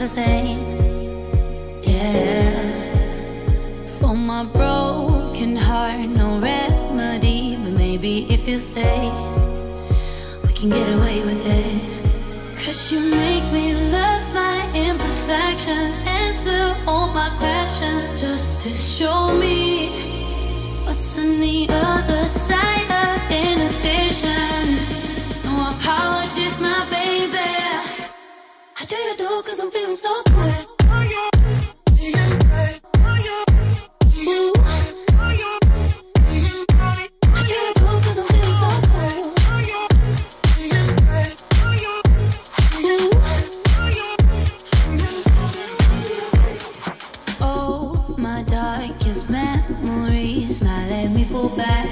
the same. Yeah. For my broken heart, no remedy. But maybe if you stay, we can get away with it. 'Cause you make me love my imperfections, answer all my questions, just to show me what's on the other side of inhibition. No apologies, my baby. I do you do 'cause I'm feeling so good. Fall back,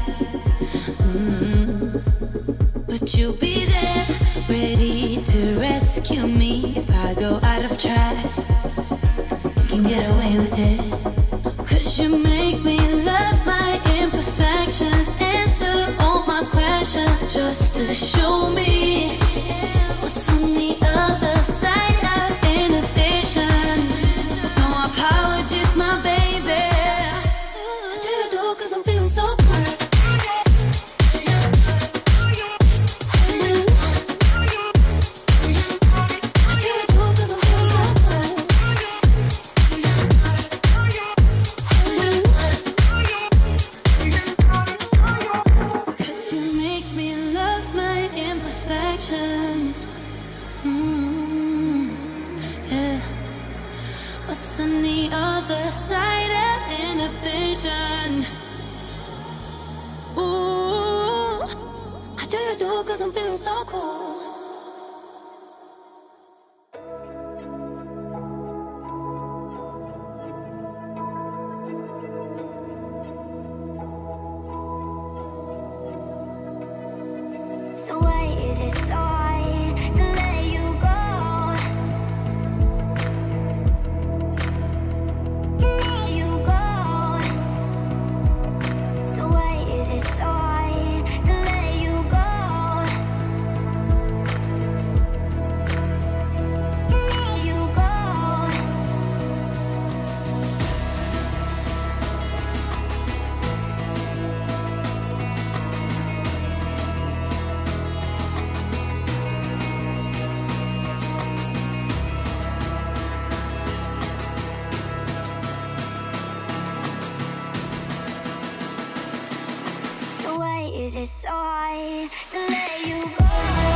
but you'll be there, ready to rescue me if I go out of track. You can get away with it, 'cause you make me love my imperfections, answer all my questions, just to show me what's on the other side of inhibition. No apologies, my baby. I do you do 'cause I'm feeling so good. What's on the other side of inhibition? Ooh, I do you do 'cause I'm feeling so cool. So why is it so hard to let you go? To let you go. So why is it so hard to let you go? To let you go. Is it so hard to let you go?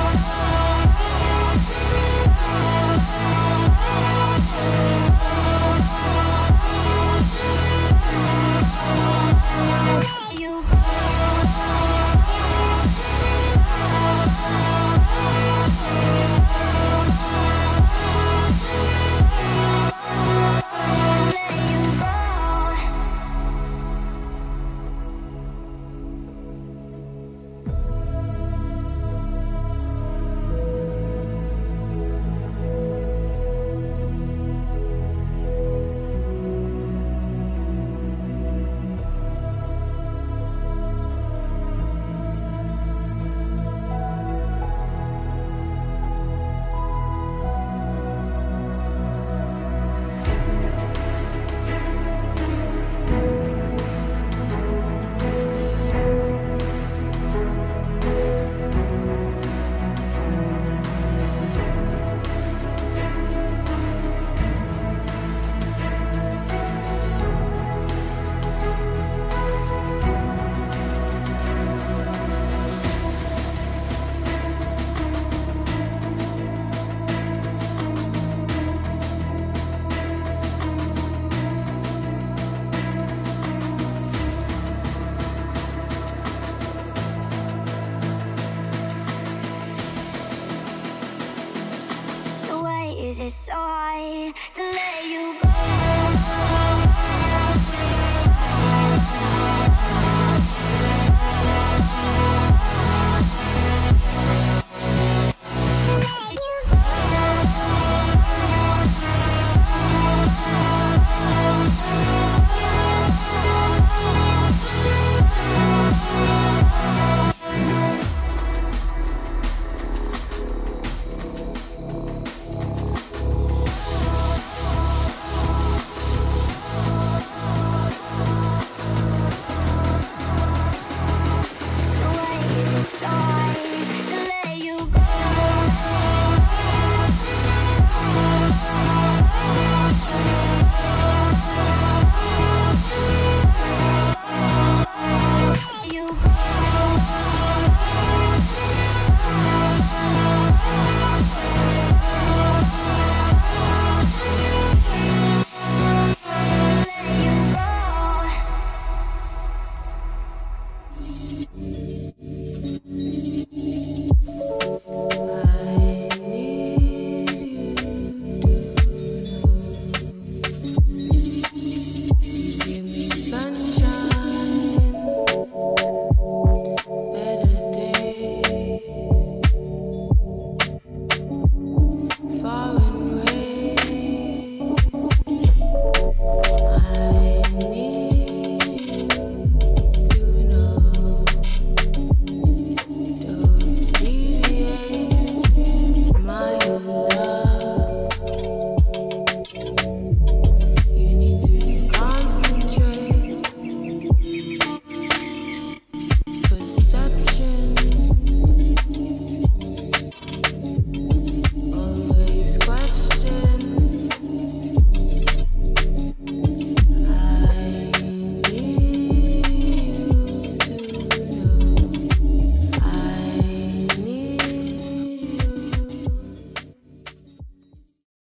Let you go. Is it so hard to let you go?